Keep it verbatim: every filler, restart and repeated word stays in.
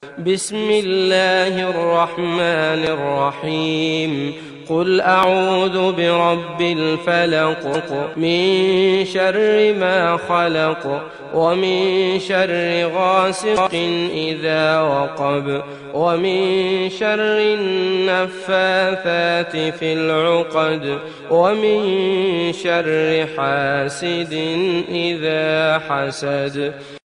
بسم الله الرحمن الرحيم. قل أعوذ برب الفلق من شر ما خلق ومن شر غاسق إذا وقب ومن شر النفاثات في العقد ومن شر حاسد إذا حسد.